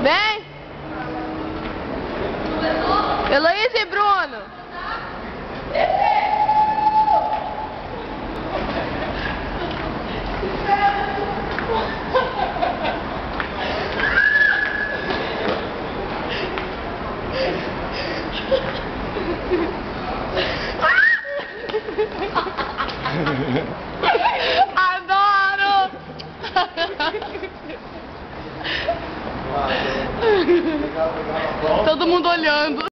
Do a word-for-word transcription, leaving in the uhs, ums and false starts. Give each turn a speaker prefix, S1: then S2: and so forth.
S1: Vem! Heloísa e Bruno! Adoro! Todo mundo olhando.